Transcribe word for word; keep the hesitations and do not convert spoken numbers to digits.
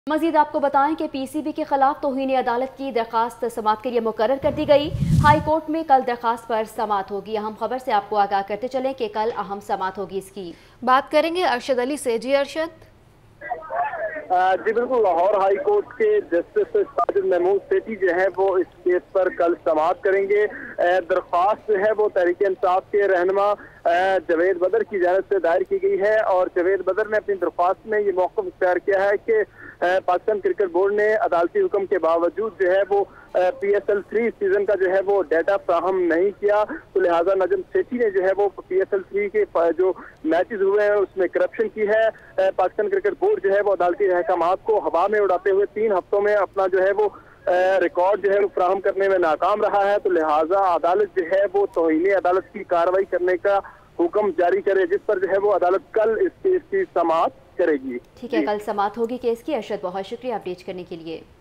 मजीद आपको बताएं कि पीसीबी के खिलाफ तौहीन अदालत की दरखास्त समाअत के लिए मुकर्रर कर दी गई। हाई कोर्ट में कल दरखास्त पर समाअत होगी। अहम खबर से आपको आगाह करते चलें कि कल अहम समाअत होगी। इसकी बात करेंगे अरशद अली से। जी अरशद। जी बिल्कुल, लाहौर हाई कोर्ट के जस्टिस साजिद महमूद सेठी जो है वो इस केस पर कल समाअत करेंगे। दरख्वास्त जो है वो तहरीक इंसाफ के रहनुमा जवेद बदर की जानिब से दायर की गई है और जवेद बदर ने अपनी दरख्वास्त में ये मौक़िफ़ इख्तियार किया है कि पाकिस्तान क्रिकेट बोर्ड ने अदालती हुक्म के बावजूद जो है वो P S L three season का जो है वो डाटा फ्राहम नहीं किया, तो लिहाजा नजम सेठी ने जो है वो पी एस एल थ्री के जो मैचेस हुए हैं उसमें करप्शन की है। पाकिस्तान क्रिकेट बोर्ड जो है वो अदालती अहकामात को हवा में उड़ाते हुए तीन हफ्तों में अपना जो है वो रिकॉर्ड जो है वो फ्राहम करने में नाकाम रहा है, तो लिहाजा अदालत जो है वो तौहीन अदालत की कार्रवाई करने का हुक्म जारी करे, जिस पर जो है वो अदालत कल इस केस की समाअत करेगी। ठीक है, कल समाअत होगी केस की। अरशद, बहुत शुक्रिया अपडेट करने के लिए।